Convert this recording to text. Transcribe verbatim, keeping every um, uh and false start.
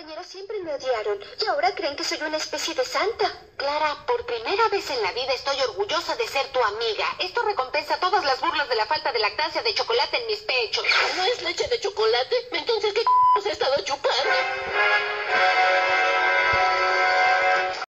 compañeros siempre me odiaron y ahora creen que soy una especie de santa. Clara, por primera vez en la vida estoy orgullosa de ser tu amiga. Esto recompensa todas las burlas de la falta de lactancia de chocolate en mis pechos. ¿No es leche de chocolate? Entonces